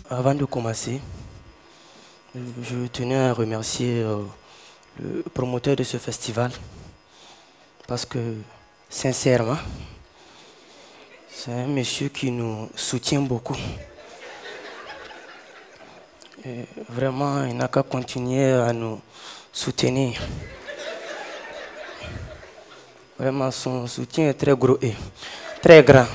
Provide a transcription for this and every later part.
Avant de commencer, je tenais à remercier le promoteur de ce festival parce que, sincèrement, c'est un monsieur qui nous soutient beaucoup. Et vraiment, il n'a qu'à continuer à nous soutenir. Vraiment, son soutien est très gros et très grand.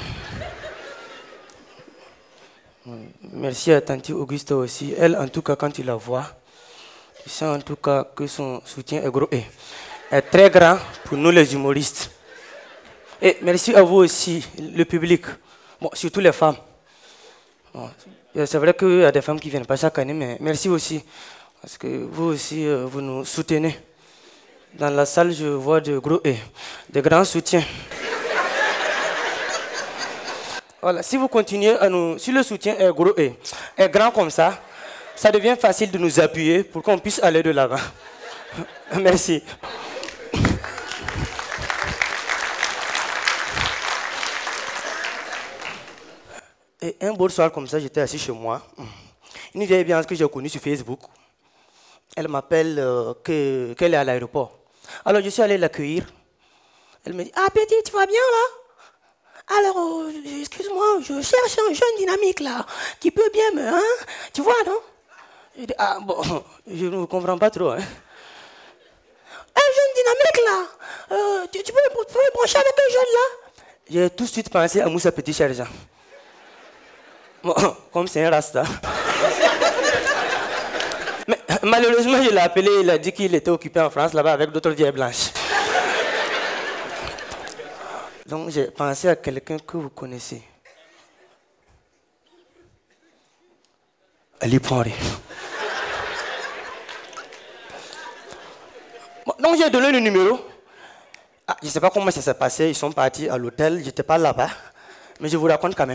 Merci à Tanti Auguste aussi. Elle, en tout cas, quand tu la vois, tu sens en tout cas que son soutien est gros et est très grand pour nous les humoristes. Et merci à vous aussi, le public. Bon, surtout les femmes. Bon, c'est vrai qu'il y a des femmes qui ne viennent pas chaque année, mais merci aussi. Parce que vous aussi, vous nous soutenez. Dans la salle, je vois de gros et de grands soutiens. Voilà, si vous continuez à nous... Si le soutien est gros et est grand comme ça, ça devient facile de nous appuyer pour qu'on puisse aller de l'avant. Merci. Et un beau soir comme ça, j'étais assis chez moi. Une vieille bien que j'ai connue sur Facebook. Elle m'appelle qu'elle est à l'aéroport. Alors je suis allé l'accueillir. Elle me dit, ah petit, tu vas bien là? Alors, excuse-moi, je cherche un jeune dynamique là, qui peut bien me... Hein? Tu vois, non? Je dis, ah bon, je ne comprends pas trop. Hein? Un jeune dynamique là, tu peux me brancher avec un jeune là? J'ai tout de suite pensé à Moussa Petit Sergent. Bon, comme c'est un rasta. Mais malheureusement, je l'ai appelé, il a dit qu'il était occupé en France là-bas avec d'autres vieilles blanches. Donc j'ai pensé à quelqu'un que vous connaissez. Ali Poiré. Bon, donc j'ai donné le numéro. Ah, je ne sais pas comment ça s'est passé, ils sont partis à l'hôtel, je n'étais pas là-bas. Mais je vous raconte quand même.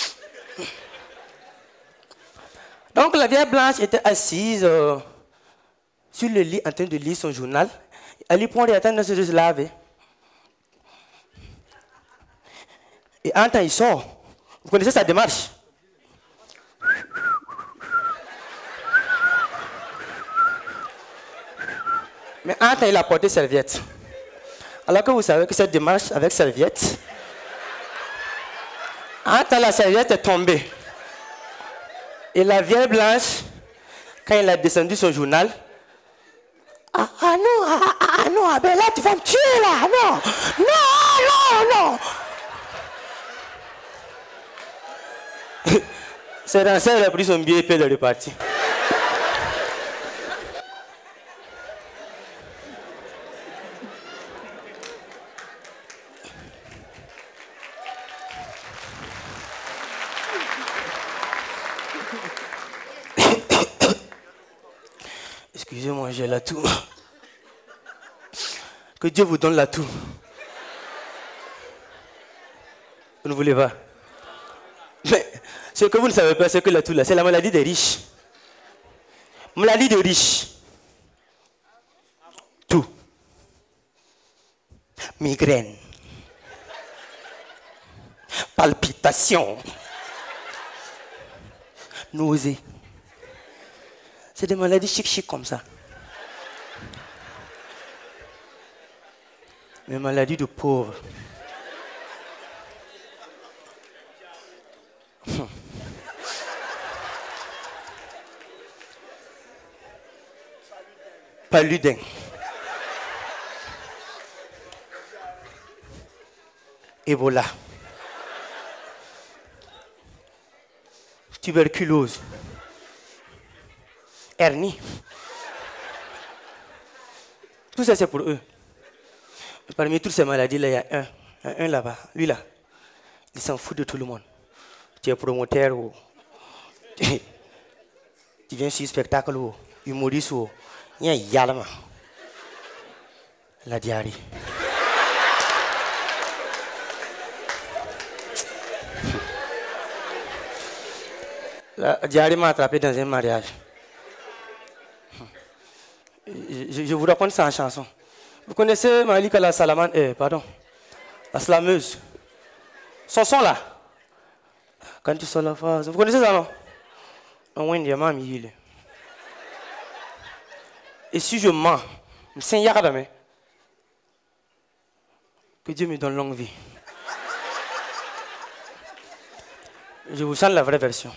Donc la vieille blanche était assise sur le lit en train de lire son journal. Ali Poiré est en train de se laver. Et en temps, il sort. Vous connaissez sa démarche? Mais en temps, il a porté serviette. Alors que vous savez que cette démarche avec serviette, en temps, la serviette est tombée. Et la vieille blanche, quand il a descendu son journal, ah non, ben là, tu vas me tuer là, non. C'est dans ça qu'il a pris son billet et puis il est reparti. Excusez-moi, j'ai la toux. Que Dieu vous donne la toux. Vous ne voulez pas? Mais ce que vous ne savez pas, c'est que la toux là, c'est la maladie des riches. Maladie des riches. Tout. Migraine. Palpitations. Nausées. C'est des maladies chic comme ça. Mais maladies de pauvres. Paludin. Ebola. Tuberculose. Hernie. Tout ça, c'est pour eux. Et parmi toutes ces maladies-là, il y a un là-bas. Lui là, il s'en fout de tout le monde. Tu es promoteur ou tu viens sur un spectacle ou humoriste ou il y a un yalama. La diarrhée. La diarrhée m'a attrapé dans un mariage. Je vous raconte ça en chanson. Vous connaissez Malika la salamane, la slameuse. Son son là. Quand tu sors la phase. Vous connaissez ça non? Et si je mens, que Dieu me donne longue vie. Je vous chante la vraie version.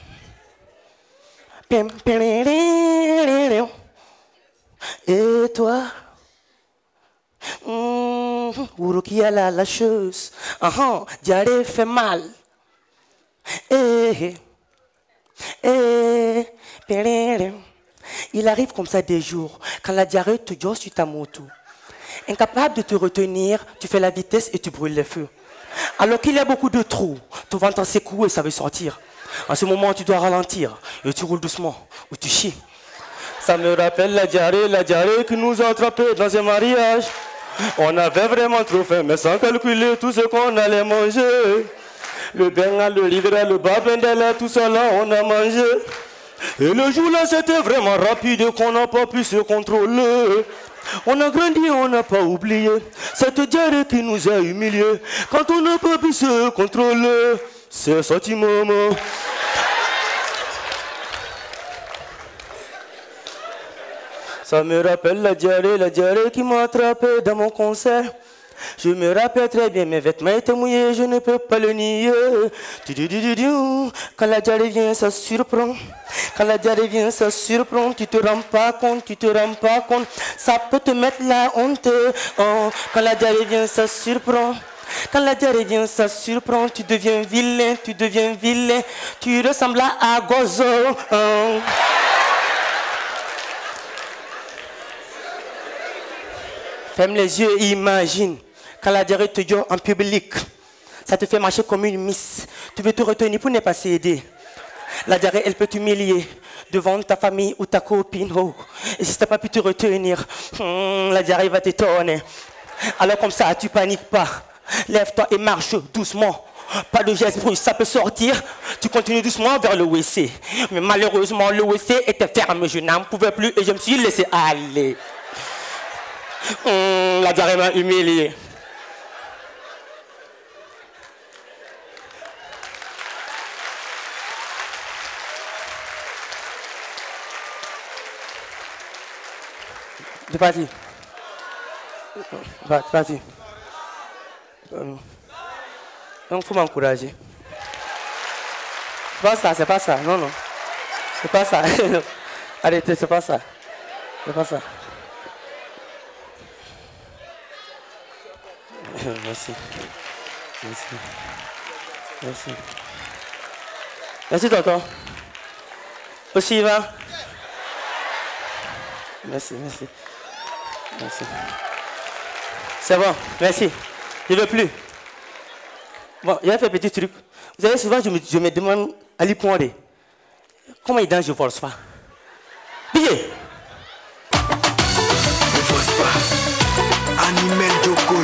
Et toi, Urukia la lâcheuse, diarrhée fait mal. Il arrive comme ça des jours, quand la diarrhée te joue sur ta moto. Incapable de te retenir, tu fais la vitesse et tu brûles les feux. Alors qu'il y a beaucoup de trous, ton ventre s'écoule et ça veut sortir. En ce moment, tu dois ralentir et tu roules doucement ou tu chies. Ça me rappelle la diarrhée qui nous a attrapés dans un mariage. On avait vraiment trop faim, mais sans calculer tout ce qu'on allait manger. Le bain, le livre, le bas plein d'air, tout ça là, on a mangé. Et le jour-là, c'était vraiment rapide qu'on n'a pas pu se contrôler. On a grandi, on n'a pas oublié cette diarrhée qui nous a humiliés. Quand on n'a pas pu se contrôler, c'est sorti maman. Ça me rappelle la diarrhée qui m'a attrapé dans mon concert. Je me rappelle très bien, mes vêtements étaient mouillés, je ne peux pas le nier. Quand la diarrhée vient, ça surprend. Quand la diarrhée vient, ça surprend. Tu te rends pas compte, tu te rends pas compte. Ça peut te mettre la honte. Oh, quand la diarrhée vient, ça surprend. Quand la diarrhée vient, ça surprend. Tu deviens vilain, tu deviens vilain. Tu ressembles à Gozo. Oh. Ferme les yeux et imagine. Quand la diarrhée te dure en public, ça te fait marcher comme une miss. Tu veux te retenir pour ne pas céder. La diarrhée, elle peut t'humilier devant ta famille ou ta copine. Oh. Et si tu n'as pas pu te retenir, la diarrhée va t'étonner. Alors comme ça, tu paniques pas. Lève-toi et marche doucement. Pas de geste brusque, ça peut sortir. Tu continues doucement vers le WC. Mais malheureusement, le WC était fermé. Je n'en pouvais plus et je me suis laissé aller. La diarrhée m'a humilié. C'est parti. Vas-y. Donc, il faut m'encourager. C'est pas ça, c'est pas ça. Non, non. C'est pas ça. Arrêtez, c'est pas ça. C'est pas ça. Merci. Merci. Merci. Merci, tonton. Aussi, Yvan. Merci, merci. Merci. C'est bon, merci. Je ne veux plus. Bon, il a fait un petit truc. Vous savez, souvent, je me demande à lui prendre. Comment il danse, je ne force pas. Billet. Ne force pas. Animal de